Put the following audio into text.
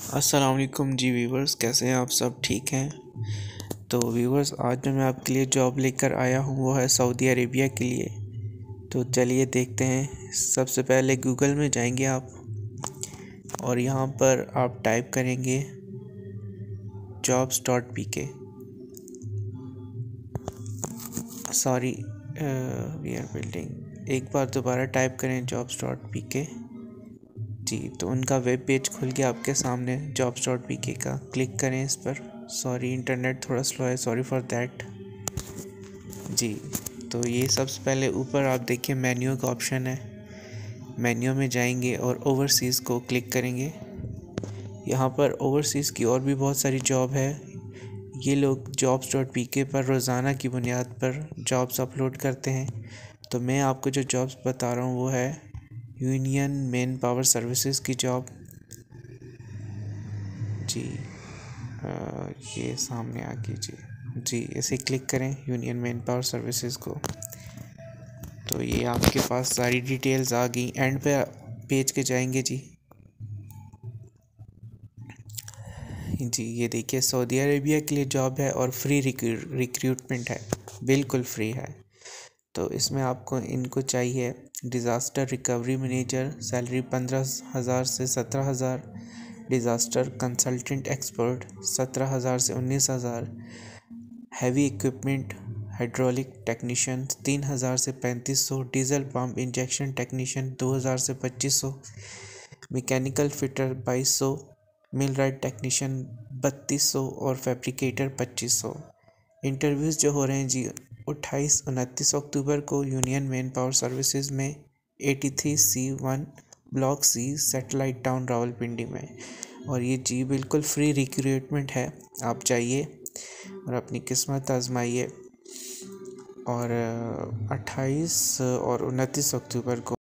अस्सलाम वालेकुम जी व्यूवर्स, कैसे हैं आप? सब ठीक हैं? तो व्यूवर्स, आज जो मैं आपके लिए जॉब लेकर आया हूँ वो है सऊदी अरेबिया के लिए। तो चलिए देखते हैं। सबसे पहले गूगल में जाएंगे आप और यहाँ पर आप टाइप करेंगे jobs.pk। Sorry, we are building. एक बार दोबारा टाइप करें jobs.pk। जी, तो उनका वेब पेज खुल गया आपके सामने jobs.pk का। क्लिक करें इस पर। सॉरी, इंटरनेट थोड़ा स्लो है, सॉरी फॉर दैट। जी, तो ये सबसे पहले ऊपर आप देखिए मेन्यू का ऑप्शन है। मेन्यू में जाएंगे और ओवरसीज़ को क्लिक करेंगे। यहाँ पर ओवरसीज़ की और भी बहुत सारी जॉब है। ये लोग jobs.pk पर रोज़ाना की बुनियाद पर जॉब्स अपलोड करते हैं। तो मैं आपको जो जॉब्स बता रहा हूँ वो है यूनियन मैन पावर सर्विसेज की जॉब। जी, ये सामने आ कीजिए जी, इसे क्लिक करें यूनियन मैन पावर सर्विसेज को। तो ये आपके पास सारी डिटेल्स आ गई। एंड पे पेज के जाएंगे जी। जी, ये देखिए सऊदी अरेबिया के लिए जॉब है और फ्री रिक्रूटमेंट है, बिल्कुल फ्री है। तो इसमें आपको इनको चाहिए डिज़ास्टर रिकवरी मैनेजर, सैलरी 15,000 से 17,000। डिज़ास्टर कंसल्टेंट एक्सपर्ट 17,000 से 19,000। हैवी इक्विपमेंट हाइड्रोलिक टेक्नीशियन 3,000 से 3500। डीजल पंप इंजेक्शन टेक्नीशियन 2,000 से 2500। Mechanical fitter 2200। मिलराइट टेक्नीशियन 3200 और फैब्रिकेटर 2500। इंटरव्यूज़ जो हो रहे हैं जी 28-29 अक्टूबर को यूनियन मैन पावर सर्विसेज में 83C1 block C Satellite Town Rawalpindi में। और ये जी बिल्कुल फ्री रिक्रूटमेंट है। आप जाइए और अपनी किस्मत आजमाइए। और 28 और 29 अक्टूबर को